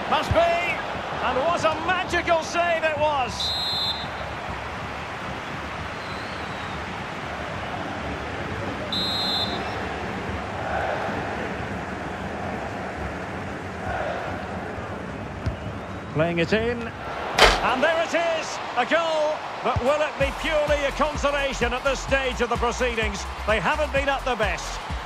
Must be. And what a magical save it was. Playing it in. And there it is, a goal. But will it be purely a consolation at this stage of the proceedings? They haven't been at their best.